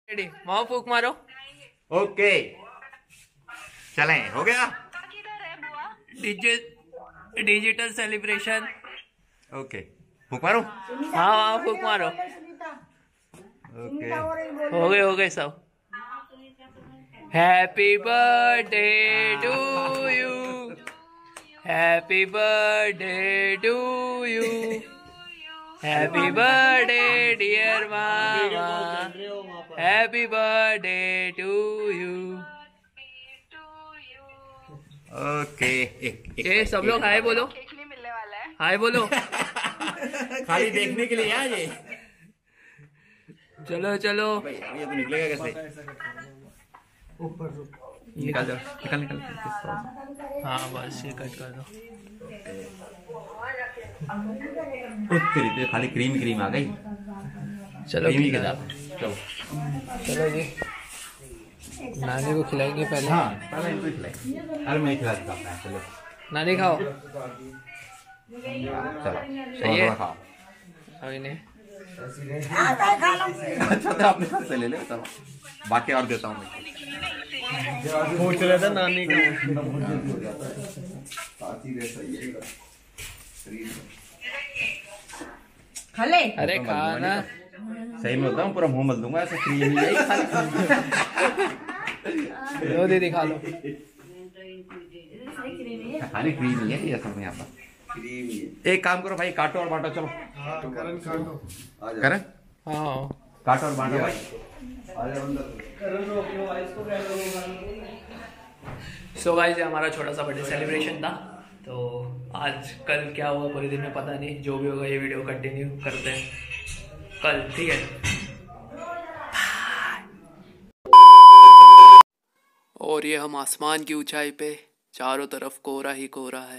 Ready, वहां फूक मारो। ओके चलें, हो गया। Digital celebration. ओके फूक मारो। हाँ फूक मारो। ओके हो गए सब। Happy birthday to you, happy birthday to you, happy birthday dear मामा, happy birthday to you. Okay ये सब लोग हाय बोलो, हाय बोलो। खाली देखने के लिए यार ये। चलो चलो ये तो निकलेगा कैसे? निकाल दो, निकाल निकाल। हाँ बस ये कट कर दो। तेरी तो खाली क्रीम क्रीम आ गई। चलो क्रीमी के साथ चलो। चलो जी, नानी को खिलाएंगे पहले। हाँ पहले इनको खिलाएं। अरे मैं खिला देता हूँ। चलो नानी खाओ। चलो सही है। खाओ अभी नहीं। अच्छा तो अपने हाथ से ले ले, चलो बाकी और देता हूँ मैं। पूछ रहा था नानी का। खले अरे खाना सही में होता हूँ, पूरा मुंह मल दूंगा ऐसे क्रीम ही है लो दीदी खा लो। खाली क्रीम ही है ये सब यहाँ पर। एक काम करो भाई, काटो और बांटो। चलो करण हाँ काटो और बांटो भाई। सो गाइस हमारा छोटा सा बर्थडे सेलिब्रेशन था। तो आज कल क्या हुआ पूरे दिन में पता नहीं, जो भी होगा ये वीडियो कंटिन्यू करते हैं कल, ठीक है। और ये हम आसमान की ऊंचाई पे, चारों तरफ कोहरा ही कोहरा है।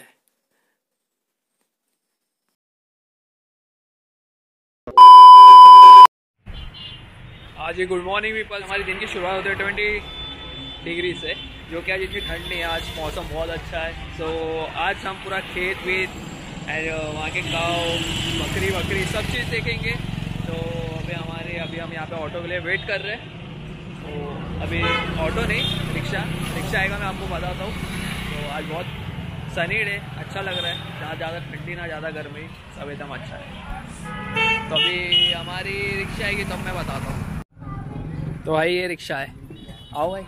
आज ये गुड मॉर्निंग पीपल। हमारे दिन की शुरुआत होती है 20 डिग्री से, जो कि आज इतनी ठंड नहीं है, आज मौसम बहुत अच्छा है। सो आज हम पूरा खेत वेत एंड वहाँ के गाँव, बकरी वकरी सब चीज़ देखेंगे। तो अभी हम यहाँ पे ऑटो के लिए वेट कर रहे हैं। तो अभी ऑटो नहीं, रिक्शा आएगा, मैं आपको बताता हूँ। तो आज बहुत सनी डे, अच्छा लग रहा है, ना ज़्यादा ठंडी ना ज़्यादा गर्मी, सब एकदम अच्छा है। तो अभी हमारी रिक्शा आएगी तब मैं बताता हूँ। तो भाई ये रिक्शा है, आओ भाई।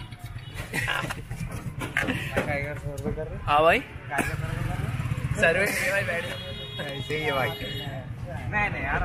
हाँ भाई सर्विस भाई, बैठ ऐसे ही है भाई। नहीं यार।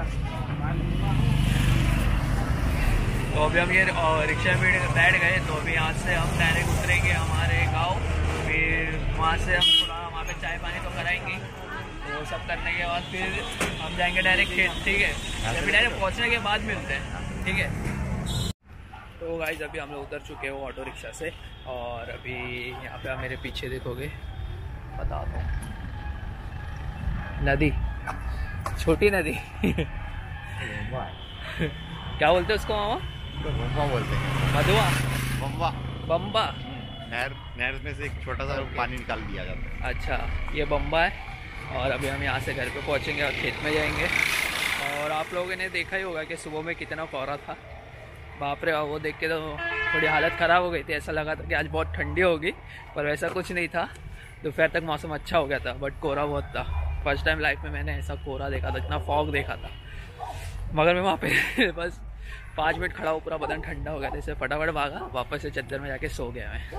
तो अभी हम ये रिक्शा में बैठ गए। तो अभी यहाँ से हम डायरेक्ट उतरेंगे हमारे गांव, फिर वहाँ से हम थोड़ा वहाँ पे चाय पानी तो कराएंगे। तो सब करने के बाद फिर हम जाएंगे डायरेक्ट खेत, ठीक है। अभी डायरेक्ट पहुँचने के बाद मिलते हैं, ठीक है। तो गाइस अभी हम लोग उतर चुके हैं वो ऑटो रिक्शा से, और अभी यहाँ पे आप मेरे पीछे देखोगे, बताता हूँ, नदी, छोटी नदी। क्या बोलते हैं उसको मामा? बम्बा बोलते हैं। मधुआ, बम्बा बम्बा। नहर में से एक छोटा सा पानी निकाल दिया जाता है। अच्छा ये बम्बा है। और अभी हम यहाँ से घर पे पहुँचेंगे और खेत में जाएंगे। और आप लोगों ने देखा ही होगा कि सुबह में कितना कोहरा था, बाप रे। वो देख के तो थोड़ी हालत ख़राब हो गई थी, ऐसा लगा था कि आज बहुत ठंडी होगी, पर वैसा कुछ नहीं था। दोपहर तक मौसम अच्छा हो गया था, बट कोहरा बहुत था। फर्स्ट टाइम लाइफ में मैंने ऐसा कोहरा देखा था, इतना फॉग देखा था। मगर मैं वहाँ पे बस 5 मिनट खड़ा हो, पूरा बदन ठंडा हो गया था, इससे फटाफट भागा, वापस से चद्दर में जाके सो गया मैं।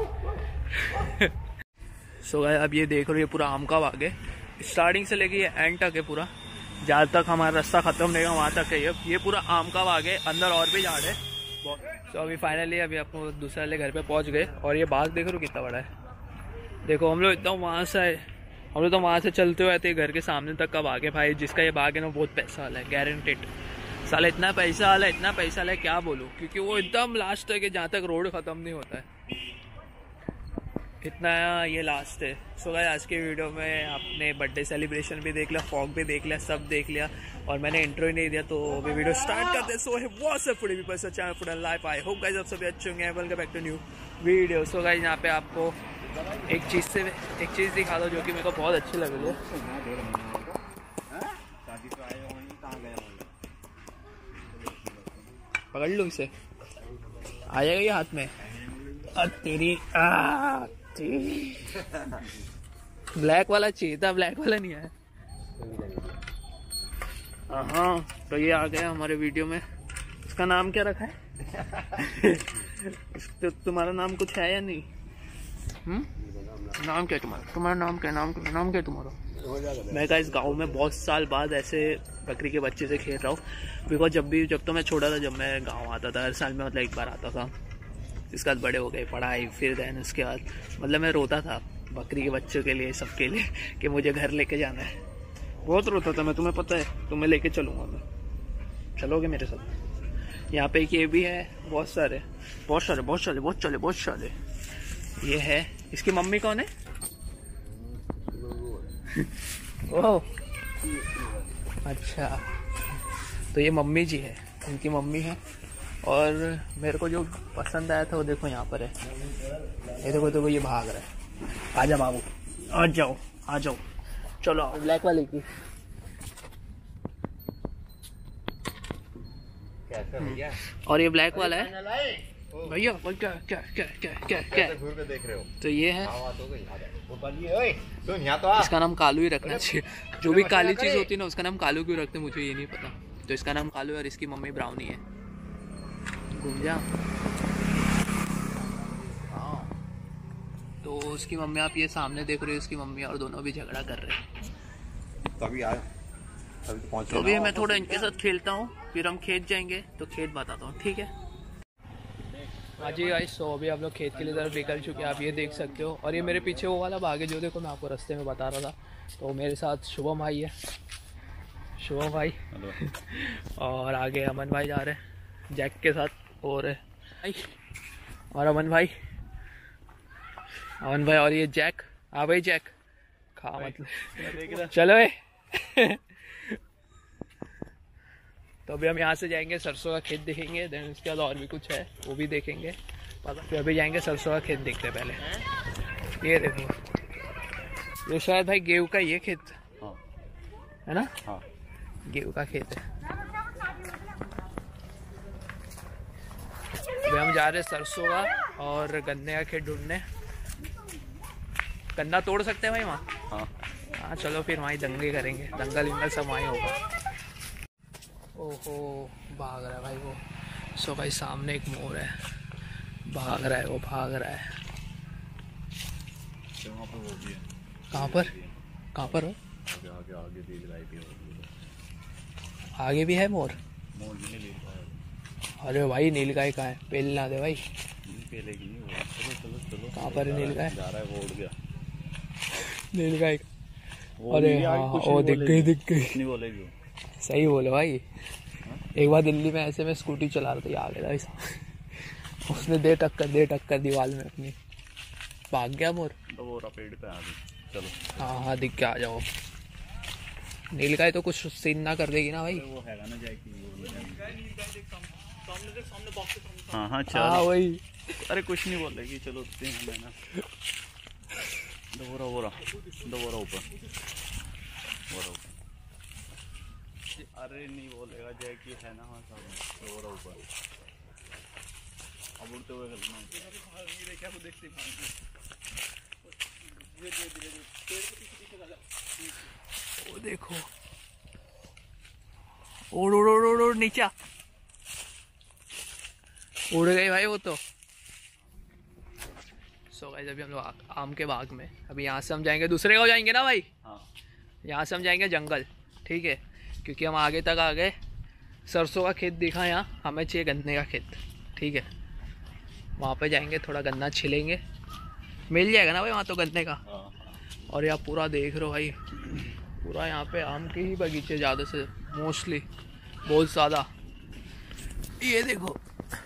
सो गया। अब ये देख रहे हो, ये पूरा आम का बाग है, स्टार्टिंग से लेके ये एंड तक है पूरा, जहाँ तक हमारा रास्ता खत्म नहीं वहाँ तक है ये पूरा आम का बाग है। अंदर और भी झाड़ है। तो अभी फाइनली अभी आपको दूसरे वाले घर पे पहुँच गए। और ये बाग देख रहे हो कितना बड़ा है। देखो हम लोग इतना वहाँ से आए, हम लोग तो वहाँ से चलते हुए थे, घर के सामने तक का बाग है भाई। जिसका ये बाग है ना बहुत पैसा वाला है, गारंटेड। साला इतना पैसा वाला है क्या बोलूँ, क्योंकि वो एकदम लास्ट तक है, जहाँ तक रोड ख़त्म नहीं होता है, इतना ये लास्ट है। सो गाइस आज के वीडियो में आपने बर्थडे सेलिब्रेशन भी देख लिया, फॉग भी देख लिया, सब देख लिया, और मैंने इंट्रो ही नहीं दिया। तो अभी वीडियो स्टार्ट करते हैं। सो है what's up foodie people, channel food and life. I hope guys आप सभी अच्छे होंगे। Welcome back to new video. So guys यहाँ पे आपको एक चीज़ दिखा दो जो कि मेरे को बहुत अच्छी लग रही है। पकड़ लूँ इसे। आ जाएगा ये हाथ में। तेरी ब्लैक वाला चाहिए था, ब्लैक वाला नहीं है। हाँ तो ये आ गया हमारे वीडियो में। इसका नाम क्या रखा है? तो तुम्हारा नाम कुछ है या नहीं? नाम क्या तुम्हारा नाम क्या तुम्हारा? मैं इस गांव में बहुत साल बाद ऐसे बकरी के बच्चे से खेल रहा हूँ। बिकॉज जब तो मैं छोटा था, जब मैं गांव आता था हर साल में, मतलब एक बार आता था। इसके बाद बड़े हो गए, पढ़ाई, फिर देन उसके बाद मतलब मैं रोता था बकरी के बच्चों के लिए, सबके लिए, कि मुझे घर लेके जाना है। बहुत रोता था मैं, तुम्हें पता है। तुम्हें लेके चलूँगा मैं, चलोगे मेरे साथ? यहाँ पे एक ये भी है, बहुत सारे। ये है, इसकी मम्मी कौन है? ओह अच्छा, तो ये मम्मी जी है, इनकी मम्मी है। और मेरे को जो पसंद आया था वो देखो यहाँ पर है। ये देखो ये भाग रहा है। आजा बाबू, आ जाओ, चलो ब्लैक वाले की। और ये ब्लैक वाला है भैया। क्या देख रहे हो? तो ये है, इसका नाम कालू ही रखना चाहिए। जो भी काली चीज होती है ना, उसका नाम कालू क्यों रखते मुझे ये नहीं पता। तो इसका नाम कालू है और इसकी मम्मी ब्राउनी है। घूम जा। तो उसकी मम्मी, आप ये सामने देख रहे हो, उसकी मम्मी और दोनों भी झगड़ा कर रहे हैं। तो अभी मैं थोड़ा इनके साथ खेलता हूँ, फिर हम खेत जाएंगे, तो खेत बताता हूँ, ठीक है? हाँ जी गाइस, तो अभी आप लोग खेत के लिए तरफ निकल चुके हैं, आप ये देख सकते हो। और ये मेरे पीछे वो वाला बाग है जो देखो मैं आपको रास्ते में बता रहा था। तो मेरे साथ शुभम भाई है, शुभम भाई और आगे अमन भाई जा रहे हैं जैक के साथ। और अमन भाई और ये जैक। हाँ भाई जैक खा मतलब चलो तो अभी हम यहाँ से जाएंगे, सरसों का खेत देखेंगे, देन उसके बाद और भी कुछ है वो भी देखेंगे। फिर अभी जाएंगे सरसों का खेत देखते हैं पहले। ये देखो, ये शायद भाई गेहूं का ये खेत है ना? हाँ गेहूं का खेत है। अभी हम जा रहे हैं सरसों का और गन्ने का खेत ढूंढने। गन्ना तोड़ सकते हैं भाई वहाँ? हाँ चलो फिर वहीं दंगे करेंगे, दंगल सब वहीं होगा। ओहो भाग रहा है भाई वो। सो भाई सामने एक मोर है, भाग रहा है वो। कहाँ पर हो? आगे भी है मोर? अरे भाई नीलगाय कहाँ है? पेल ना दे भाई। कहाँ पर है नीलगाय? नीलगाय, अरे हाँ वो दिख गई। सही बोले भाई। एक बार दिल्ली में ऐसे में स्कूटी चला रहा था, ये आ गया था उसने दे टक्कर दीवार में अपनी, भाग गया मोर। पेड़ पे आ गई। चलो हाँ दिख के आ जाओ। नीलगाय तो कुछ सीन ना कर देगी ना भाई? वो हैगा ना हाँ वही। अरे कुछ नहीं बोलेगी, चलो दोबारा ऊपर। अरे नहीं बोलेगा जैकी है ना? हाँ दोबारा ऊपर। अब उड़ते हुए वो देखो, उड़ नीचा उड़ गई भाई वो तो। सो गाइस अभी हम लोग आम के बाग में। अभी यहाँ से हम जाएंगे दूसरे गाँव जाएंगे ना भाई? हाँ यहाँ से हम जाएंगे जंगल, ठीक है? क्योंकि हम आगे तक आ गए। सरसों का खेत दिखा, यहाँ हमें चाहिए गन्ने का खेत, ठीक है? वहाँ पे जाएंगे, थोड़ा गन्ना छिलेंगे, मिल जाएगा ना भाई वहाँ तो गन्ने का। और यहाँ पूरा देख रहे हो भाई, पूरा यहाँ पे आम के ही बगीचे ज़्यादा से मोस्टली, बहुत ज़्यादा। ये देखो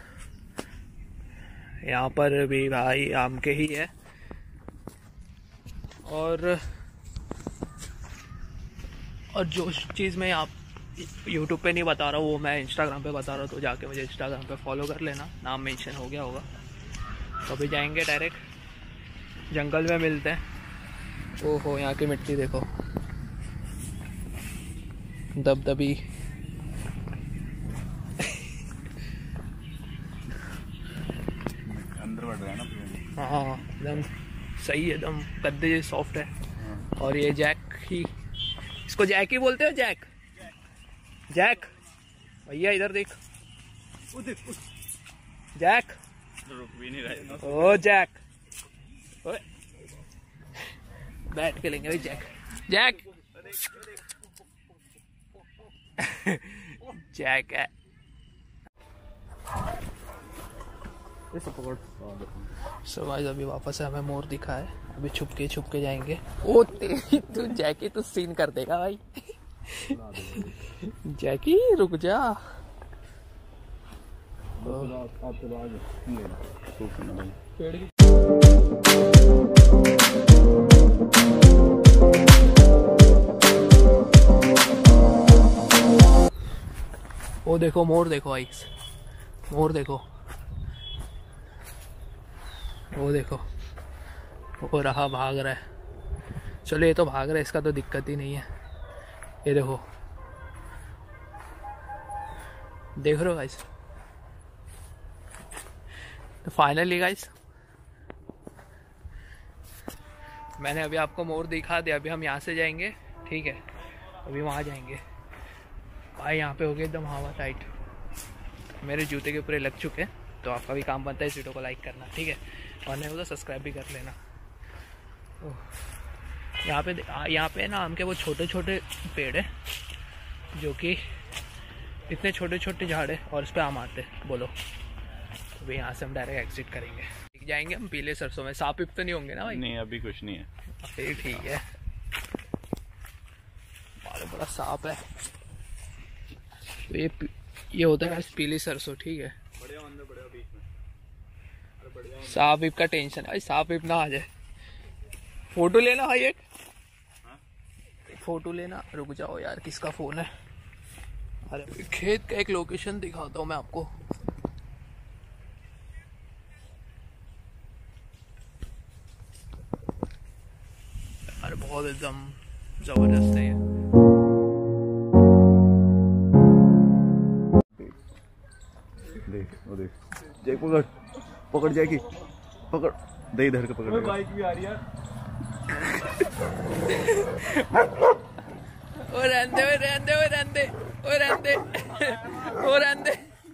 यहाँ पर भी भाई आम के ही है। और जो चीज़ मैं आप यूट्यूब पे नहीं बता रहा हूँ वो मैं इंस्टाग्राम पे बता रहा हूँ, तो जाके मुझे इंस्टाग्राम पे फॉलो कर लेना, नाम मेंशन हो गया होगा। तो अभी जाएंगे डायरेक्ट जंगल में, मिलते हैं। ओहो यहाँ की मिट्टी देखो, दबदबी। अंदर बढ़ रहा है ना। हाँ एकदम सही है, एकदम गद्दे जैसे सॉफ्ट है। और ये जैक ही, इसको जैक ही बोलते हो? जैक जैक भैया इधर देख, जैक रुक भी नहीं रहा। ओ जैक, बैठ के लेंगे भाई जैक। जैक जैक है। सो गाइस अभी वापस हमें मोर दिखा है, अभी छुप के जाएंगे। ओ तेरी तू जैकी तू सीन कर देगा भाई। जैकी रुक जा। वो देखो मोर देखो आइस, मोर देखो, वो देखो वो रहा, भाग रहा है। चलो ये तो भाग रहा है, इसका तो दिक्कत ही नहीं है। ये देखो, देख रहे हो गाइस? तो फाइनली गाइस मैंने अभी आपको मोर दिखा दिया। अभी हम यहाँ से जाएंगे, ठीक है? अभी वहाँ जाएंगे भाई। यहाँ पे हो गया एकदम हवा टाइट, मेरे जूते के ऊपर लग चुके हैं। तो आपका भी काम बनता है इस वीडियो को लाइक करना, ठीक है? और नहीं हो तो सब्सक्राइब भी कर लेना। यहाँ पे ना आम के वो छोटे छोटे पेड़ है, जो कि इतने छोटे छोटे झाड़ है और उस पर आम आते हैं। बोलो अभी यहाँ से हम डायरेक्ट एग्जिट करेंगे, जाएंगे हम पीले सरसों में। सांप तो नहीं होंगे ना भाई? नहीं अभी कुछ नहीं है। फिर ठीक है। बड़ा सांप है तो ये होता है पीली सरसों, ठीक है? सांप का टेंशन है भाई, सांप ना आ जाए। फोटो लेना भाई, एक फोटो लेना। रुक जाओ यार, किसका फोन है? अरे खेत का एक लोकेशन दिखाता हूँ मैं आपको। अरे बहुत एकदम जबरदस्त है ये। देख वो देख, जैक पकड़ पकड़, जैकी पकड़ दे, इधर के पकड़। बाइक भी आ रही है। ओ रहंदे ओ रहंदे ओ रहंदे ओ रहंदे ओ रहंदे।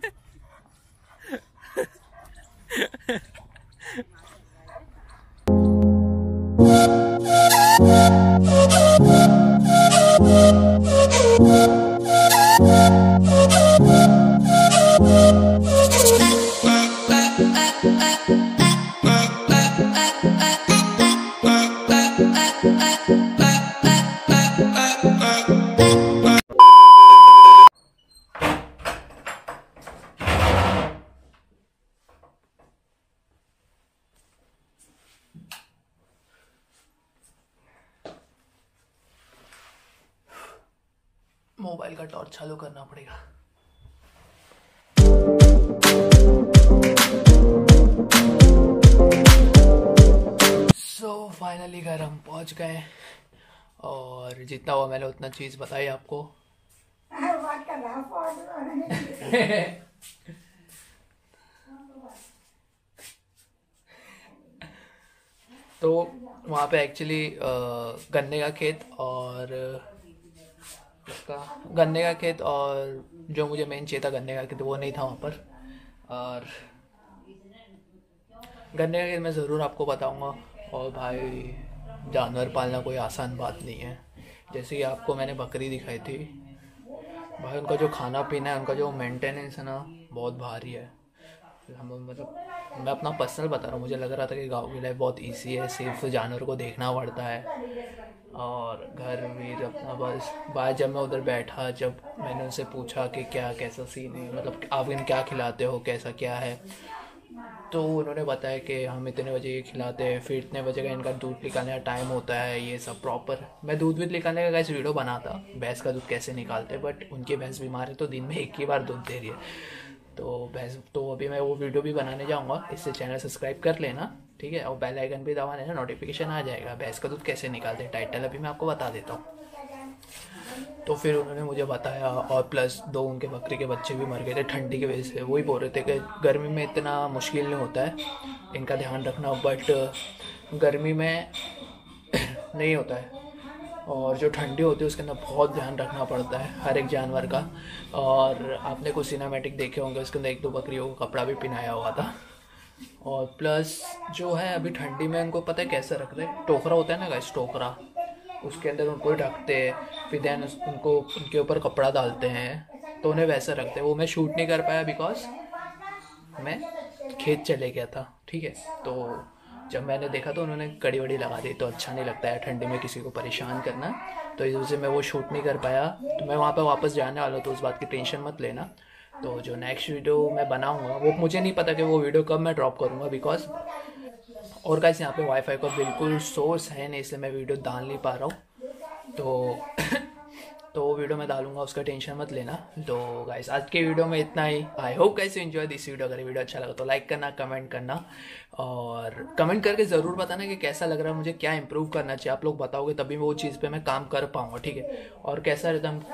मोबाइल का टॉर्च चालू करना पड़ेगा। सो फाइनली घर हम पहुंच गए और जितना हुआ मैंने उतना चीज बताई आपको। तो वहाँ पे एक्चुअली गन्ने का खेत और गन्ने का खेत और जो मुझे मेन चाहिए था गन्ने का खेत वो नहीं था वहाँ पर। और गन्ने का खेत मैं ज़रूर आपको बताऊँगा। और भाई जानवर पालना कोई आसान बात नहीं है। जैसे कि आपको मैंने बकरी दिखाई थी भाई, उनका जो खाना पीना है, उनका जो मेंटेनेंस है ना, बहुत भारी है। हम मतलब मैं अपना पर्सनल बता रहा हूँ, मुझे लग रहा था कि गाँव की लाइफ बहुत ईजी है, सिर्फ जानवर को देखना पड़ता है और घर में अपना बस। बाद जब मैं उधर बैठा, जब मैंने उनसे पूछा कि क्या कैसा सीन है, मतलब आप इन्हें क्या खिलाते हो, कैसा क्या है, तो उन्होंने बताया कि हम इतने बजे ये खिलाते हैं, फिर इतने बजे का इनका दूध निकालने का टाइम होता है, ये सब प्रॉपर। मैं दूध निकालने का गाइस वीडियो बनाता, भैंस का दूध कैसे निकालते, बट उनकी भैंस बीमार है तो दिन में एक ही बार दूध दे रही है, तो भैंस तो अभी मैं वो वीडियो भी बनाने जाऊँगा। इससे चैनल सब्सक्राइब कर लेना, ठीक है? और बेल आइकन भी दबा लेना, नोटिफिकेशन आ जाएगा। भैंस का दूध कैसे निकालते, टाइटल अभी मैं आपको बता देता हूँ। तो फिर उन्होंने मुझे बताया, और प्लस 2 उनके बकरी के बच्चे भी मर गए थे ठंडी की वजह से। वही बोल रहे थे कि गर्मी में इतना मुश्किल नहीं होता है, इनका ध्यान रखना, बट गर्मी में नहीं होता है। और जो ठंडी होती है उसके अंदर बहुत ध्यान रखना पड़ता है हर एक जानवर का। और आपने कुछ सिनेमैटिक देखे होंगे, उसके अंदर 1-2 बकरियों को कपड़ा भी पहनाया हुआ था। और प्लस जो है अभी ठंडी में उनको पता है कैसे रखते हैं, टोकरा होता है ना गाइस, टोकरा, उसके अंदर उनको ढकते हैं, फिर देन उनको उनके ऊपर कपड़ा डालते हैं, तो उन्हें वैसे रखते हैं। वो मैं शूट नहीं कर पाया बिकॉज मैं खेत चले गया था, ठीक है। तो जब मैंने देखा तो उन्होंने कड़ी वड़ी लगा दी, तो अच्छा नहीं लगता है ठंडी में किसी को परेशान करना, तो इस वजह से मैं वो शूट नहीं कर पाया। तो मैं वहाँ पर वापस जाने वाला हूँ, तो उस बात की टेंशन मत लेना। तो जो नेक्स्ट वीडियो मैं बनाऊँगा वो मुझे नहीं पता कि वो वीडियो कब मैं ड्रॉप करूँगा, बिकॉज और गाइस यहाँ पे वाईफाई का बिल्कुल सोर्स है नहीं, इसलिए मैं वीडियो डाल नहीं पा रहा हूँ। तो वो वीडियो मैं डालूंगा, उसका टेंशन मत लेना। तो गाइस आज के वीडियो में इतना ही। I hope guys you enjoy this video. अगर वीडियो अच्छा लगा तो लाइक करना, कमेंट करना, और कमेंट करके ज़रूर बताना कि कैसा लग रहा है, मुझे क्या इंप्रूव करना चाहिए। आप लोग बताओगे तभी वो चीज़ पे मैं काम कर पाऊँगा, ठीक है। और कैसा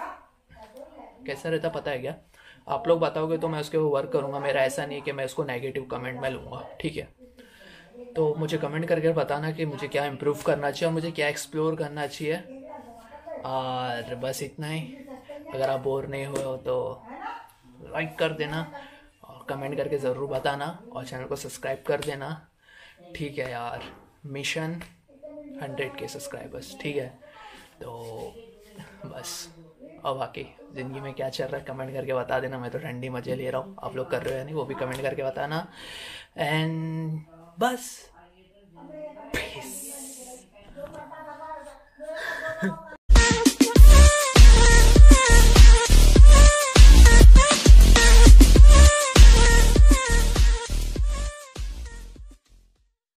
रहता पता है क्या, आप लोग बताओगे तो मैं उसके ऊपर वर्क करूँगा। मेरा ऐसा नहीं है कि मैं उसको नेगेटिव कमेंट में लूँगा, ठीक है। तो मुझे कमेंट करके बताना कि मुझे क्या इम्प्रूव करना चाहिए और मुझे क्या एक्सप्लोर करना चाहिए। और बस इतना ही। अगर आप बोर नहीं हुए हो तो लाइक कर देना और कमेंट करके ज़रूर बताना, और चैनल को सब्सक्राइब कर देना, ठीक है यार। मिशन 100K सब्सक्राइबर्स, ठीक है। तो बस अब बाकी ज़िंदगी में क्या चल रहा है कमेंट करके बता देना। मैं तो ठंडी मज़े ले रहा हूँ, आप लोग कर रहे हो या नहीं वो भी कमेंट करके बताना। एंड बस